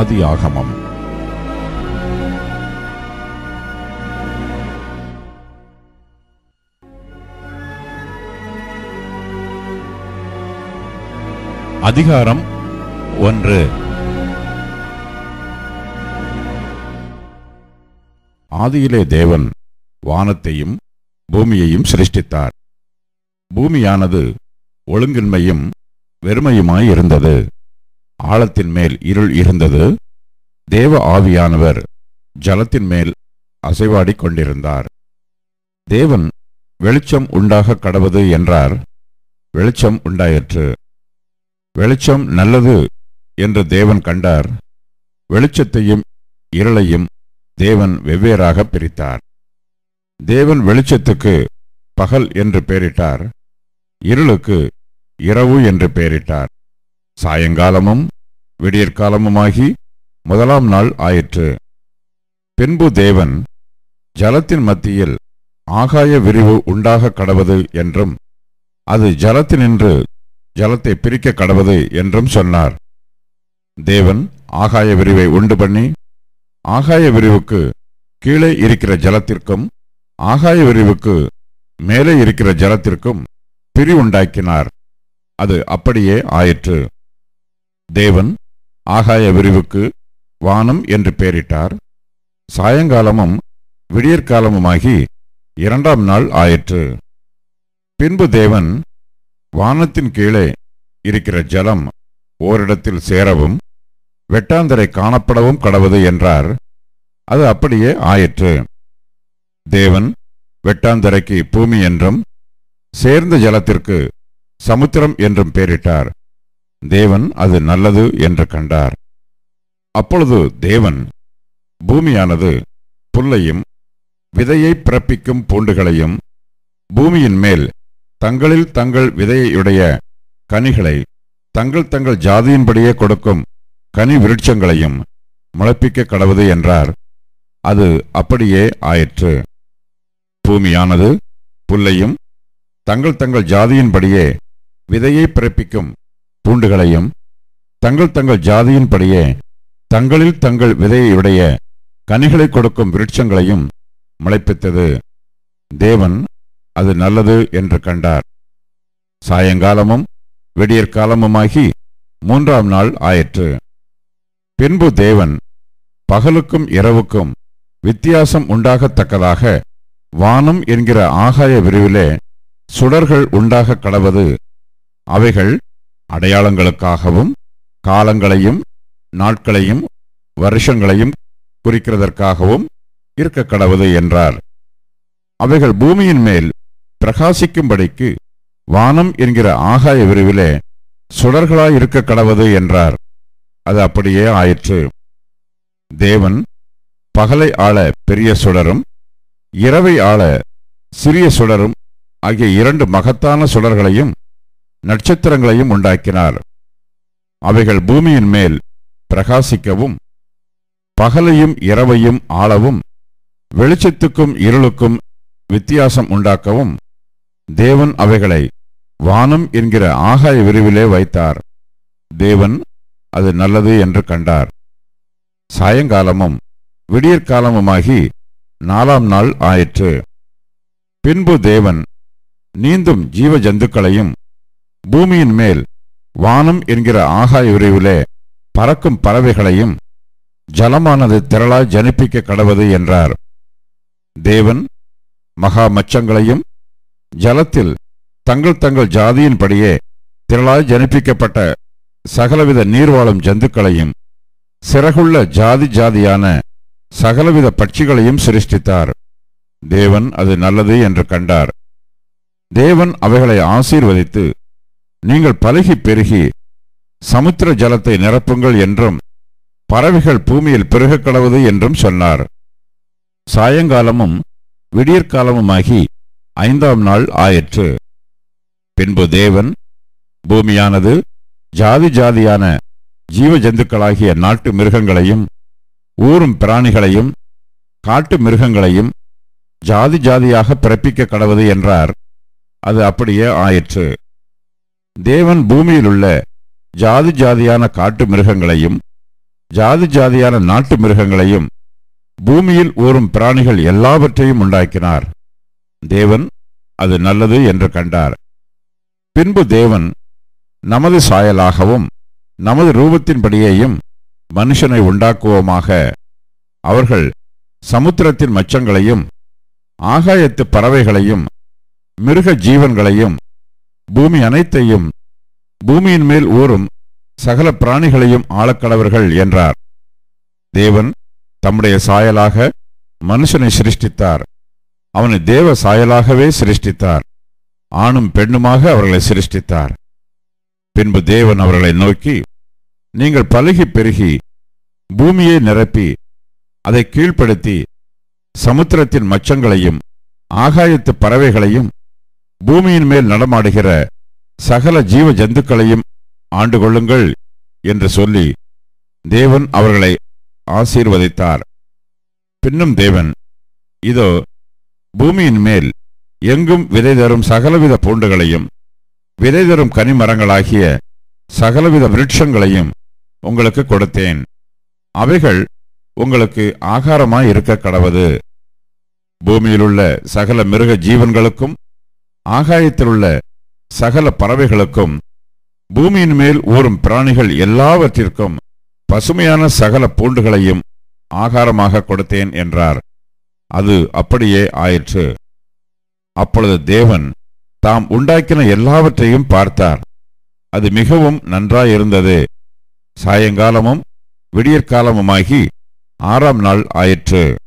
ஆதியாகமம். அதிகாரம் 1. ஆதியிலே தேவன் வானத்தையும் பூமியையும் சிருஷ்டித்தார். பூமியானது ஒழுங்கின்மையும் வெறுமையுமாய் இருந்தது. ஆழத்தின் மேல் இருள் இருந்தது. தேவ ஆவியானவர் ஜலத்தின் மேல் அசைவாடிக் கொண்டிருந்தார். தேவன் வெளிச்சம் உண்டாக கடவது என்றார். வெளிச்சம் உண்டாயிற்று. வெளிச்சம் நல்லது என்று தேவன் கண்டார். வெளிச்சத்தையும் இருளையும் தேவன் வெவ்வேறாக பிரித்தார். தேவன் வெளிச்சத்துக்கு பகல் என்று பெயரிட்டார். இருளுக்கு இரவு என்று பெயரிட்டார். சாயங்காலமும் விடியற்காலமுமாகி முதலாம் நாள் ஆயிற்று. பின்பு தேவன் ஜலத்தின் மத்தியில் ஆகாய விரிவு உண்டாக கடவது என்றும் அது ஜலத்தினின்று ஜலத்தை பிரிக்க கடவது என்றும் சொன்னார். தேவன் ஆகாய விரிவை உண்டு பண்ணி ஆகாய விரிவுக்கு கீழே இருக்கிற ஜலத்திற்கும் ஆகாய விரிவுக்கு மேலே இருக்கிற ஜலத்திற்கும் பிரிவுண்டாக்கினார். அது அப்படியே ஆயிற்று. தேவன் ஆகாய விரிவுக்கு வானம் என்று பெயரிட்டார். சாயங்காலமும் விடியற்காலமுமாகி இரண்டாம் நாள் ஆயிற்று. பின்பு தேவன் வானத்தின் கீழே இருக்கிற ஜலம் ஓரிடத்தில் சேரவும் வெட்டாந்தரை காணப்படவும் கடவது என்றார். அது அப்படியே ஆயிற்று. தேவன் வெட்டாந்தரைக்கு பூமி என்றும் சேர்ந்த ஜலத்திற்கு சமுத்திரம் என்றும் பெயரிட்டார். தேவன் அது நல்லது என்று கண்டார். அப்பொழுது தேவன் பூமியானது புல்லையும் விதையை பிறப்பிக்கும் பூண்டுகளையும் பூமியின் மேல் தங்களில் தங்கள் விதையுடைய கனிகளை தங்கள் தங்கள் ஜாதியின்படியே கொடுக்கும் கனி விருட்சங்களையும் முளைப்பிக்க கடவது என்றார். அது அப்படியே ஆயிற்று. பூமியானது புல்லையும் தங்கள் தங்கள் ஜாதியின்படியே விதையை பிறப்பிக்கும் பூண்டுகளையும் தங்கள் தங்கள் ஜாதியின்படியே தங்களில் தங்கள் விதையுடைய கனிகளை கொடுக்கும் விருட்சங்களையும் முளைப்பித்தது. தேவன் அது நல்லது என்று கண்டார். சாயங்காலமும் விடியற்காலமுமாகி மூன்றாம் நாள் ஆயிற்று. பின்பு தேவன் பகலுக்கும் இரவுக்கும் வித்தியாசம் உண்டாகத்தக்கதாக வானம் என்கிற ஆகாய விரிவிலே சுடர்கள் உண்டாக கடவது. அவைகள் அடையாளங்களுக்காகவும் காலங்களையும் நாட்களையும் வருஷங்களையும் குறிக்கிறதற்காகவும் இருக்க கடவது என்றார். அவைகள் பூமியின் மேல் பிரகாசிக்கும்படிக்கு வானம் என்கிற ஆகாய விரிவிலே சுடர்களாயிருக்க கடவது என்றார். அது அப்படியே ஆயிற்று. தேவன் பகலை ஆள பெரிய சுடரும் இரவை ஆள சிறிய சுடரும் ஆகிய இரண்டு மகத்தான சுடர்களையும் நட்சத்திரங்களையும் உண்டாக்கினார். அவைகள் பூமியின் மேல் பிரகாசிக்கவும் பகலையும் இரவையும் ஆளவும் வெளிச்சத்துக்கும் இருளுக்கும் வித்தியாசம் உண்டாக்கவும் தேவன் அவைகளை வானம் என்கிற ஆகாய விரிவிலே வைத்தார். தேவன் அது நல்லது என்று கண்டார். சாயங்காலமும் விடியற்காலமுமாகி நாலாம் நாள் ஆயிற்று. பின்பு தேவன் நீந்தும் ஜீவ ஜந்துக்களையும் பூமியின் மேல் வானம் என்கிற ஆகாய விரிவிலே பறக்கும் பறவைகளையும் ஜலமானது திரளாய் ஜனிப்பிக்க கடவது என்றார். தேவன் மகா மச்சங்களையும் ஜலத்தில் தங்கள் தங்கள் ஜாதியின்படியே திரளாய் ஜனிப்பிக்கப்பட்ட சகலவித நீர்வாழும் ஜந்துக்களையும் சிறகுள்ள ஜாதி ஜாதியான சகலவித பட்சிகளையும் சிருஷ்டித்தார். தேவன் அது நல்லது என்று கண்டார். தேவன் அவைகளை ஆசீர்வதித்து நீங்கள் பலுகி பெருகி சமுத்திர ஜலத்தை நிரப்புங்கள் என்றும் பறவைகள் பூமியில் பெருகக் கடவது என்றும் சொன்னார். சாயங்காலமும் விடியற்காலமுமாகி ஐந்தாம் நாள் ஆயிற்று. பின்பு தேவன் பூமியானது ஜாதி ஜாதியான ஜீவ ஜந்துக்களாகிய நாட்டு மிருகங்களையும் ஊரும் பிராணிகளையும் காட்டு மிருகங்களையும் ஜாதி ஜாதியாக பிறப்பிக்க கடவது என்றார். அது அப்படியே ஆயிற்று. தேவன் பூமியிலுள்ள ஜாதி ஜாதியான காட்டு மிருகங்களையும் ஜாதி ஜாதியான நாட்டு மிருகங்களையும் பூமியில் ஊறும் பிராணிகள் எல்லாவற்றையும் உண்டாக்கினார். தேவன் அது நல்லது என்று கண்டார். பின்பு தேவன் நமது சாயலாகவும் நமது ரூபத்தின்படியேயும் மனுஷனை உண்டாக்குவோமாக, அவர்கள் சமுத்திரத்தின் மச்சங்களையும் ஆகாயத்து பறவைகளையும் மிருக ஜீவன்களையும் பூமி அனைத்தையும் பூமியின் மேல் ஊறும் சகல பிராணிகளையும் ஆளக்கடவர்கள் என்றார். தேவன் தம்முடைய சாயலாக மனுஷனை சிருஷ்டித்தார். அவனை தேவ சாயலாகவே சிருஷ்டித்தார். ஆணும் பெண்ணுமாக அவர்களை சிருஷ்டித்தார். பின்பு தேவன் அவர்களை நோக்கி, நீங்கள் பலுகி பெருகி பூமியை நிரப்பி அதை கீழ்ப்படுத்தி சமுத்திரத்தின் மச்சங்களையும் ஆகாயத்து பறவைகளையும் பூமியின் மேல் நடமாடுகிற சகல ஜீவ ஜந்துக்களையும் ஆண்டு கொள்ளுங்கள் என்று சொல்லி தேவன் அவர்களை ஆசீர்வதித்தார். பின்னும் தேவன், இதோ பூமியின் மேல் எங்கும் விதை தரும் சகலவித பூண்டுகளையும் விதை தரும் கனிமரங்களாகிய சகலவித விருட்சங்களையும் உங்களுக்கு கொடுத்தேன். அவைகள் உங்களுக்கு ஆகாரமாய் இருக்க கடவது. பூமியிலுள்ள சகல மிருக ஜீவன்களுக்கும் ஆகாயத்திலுள்ள சகல பறவைகளுக்கும் பூமியின் மேல் ஊறும் பிராணிகள் எல்லாவற்றிற்கும் பசுமையான சகல பூண்டுகளையும் ஆகாரமாக கொடுத்தேன் என்றார். அது அப்படியே ஆயிற்று. அப்பொழுது தேவன் தாம் உண்டாக்கின எல்லாவற்றையும் பார்த்தார். அது மிகவும் நன்றாயிருந்தது. சாயங்காலமும் விடியற்காலமுமாகி 6ஆம் நாள் ஆயிற்று.